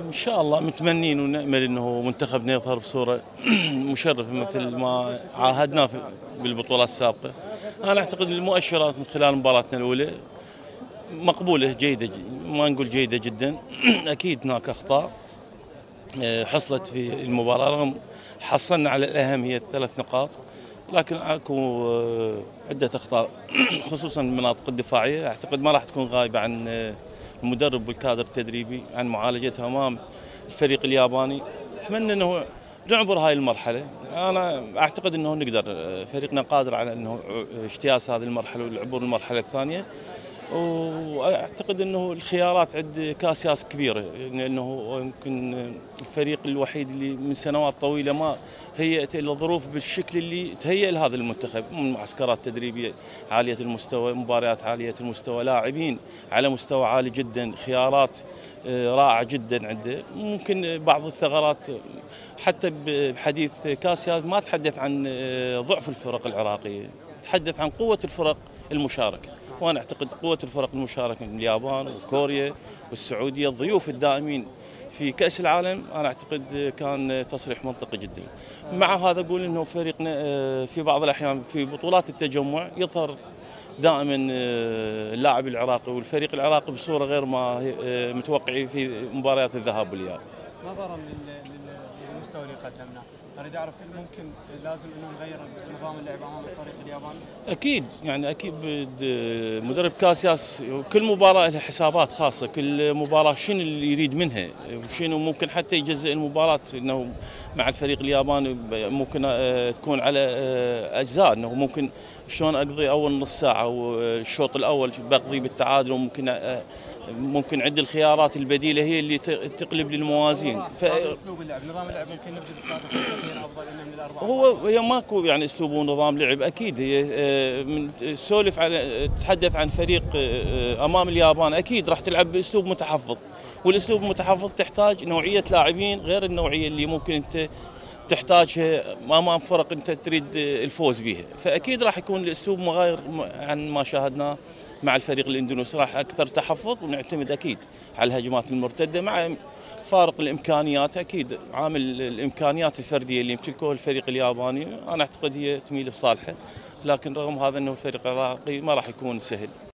إن شاء الله متمنين ونأمل أنه منتخبنا يظهر بصورة مشرفة مثل ما عاهدنا بالبطولات السابقة. أنا أعتقد المؤشرات من خلال مباراتنا الأولى مقبولة جيدة، ما نقول جيدة جدا. أكيد هناك أخطاء حصلت في المباراة، رغم حصلنا على الأهم هي ال3 نقاط، لكن اكو عدة أخطاء خصوصا المناطق الدفاعية. أعتقد ما راح تكون غايبة عن المدرب والكادر التدريبي عن معالجتها أمام الفريق الياباني. أتمنى أنه نعبر هاي المرحلة. أنا أعتقد أنه نقدر، فريقنا قادر على أنه اجتياز هذه المرحلة والعبور المرحلة الثانية. واعتقد انه الخيارات عند كاسياس كبيره، لانه يمكن الفريق الوحيد اللي من سنوات طويله ما هيئت الى الظروف بالشكل اللي تهيأ لهذا المنتخب، من معسكرات تدريبيه عاليه المستوى، مباريات عاليه المستوى، لاعبين على مستوى عالي جدا، خيارات رائعه جدا عنده. ممكن بعض الثغرات حتى بحديث كاسياس ما تحدث عن ضعف الفرق العراقيه، تحدث عن قوه الفرق المشاركه. وانا اعتقد قوه الفرق المشاركه من اليابان وكوريا والسعوديه الضيوف الدائمين في كاس العالم، انا اعتقد كان تصريح منطقي جدا. مع هذا اقول انه فريقنا في بعض الاحيان في بطولات التجمع يظهر دائما اللاعب العراقي والفريق العراقي بصوره غير ما متوقع في مباريات الذهاب والاياب. نظرا للمستوى اللي قدمناه، اريد اعرف هل ممكن لازم انه نغير نظام اللعب امام الفريق الياباني؟ اكيد، يعني اكيد مدرب كاسياس كل مباراه لها حسابات خاصه، كل مباراه شنو اللي يريد منها وشنو ممكن حتى يجزئ المباراه، انه مع الفريق الياباني ممكن تكون على اجزاء، انه ممكن شلون اقضي اول نص ساعه والشوط الاول بقضي بالتعادل، وممكن عندي الخيارات البديله هي اللي تقلب لي الموازين. اسلوب اللعب، نظام اللعب ممكن نبدا ب3-5-2 افضل من الاربعه. هي ماكو يعني اسلوب ونظام لعب، اكيد هي من سولف على تتحدث عن فريق امام اليابان، اكيد راح تلعب باسلوب متحفظ، والاسلوب المتحفظ تحتاج نوعيه لاعبين غير النوعيه اللي ممكن انت تحتاجها امام فرق انت تريد الفوز بها. فاكيد راح يكون الاسلوب مغاير عن ما شاهدناه مع الفريق الاندونيسي، راح اكثر تحفظ ونعتمد اكيد على الهجمات المرتده مع فارق الامكانيات. اكيد عامل الامكانيات الفرديه اللي يمتلكها الفريق الياباني انا اعتقد هي تميل بصالحه، لكن رغم هذا انه الفريق العراقي ما راح يكون سهل.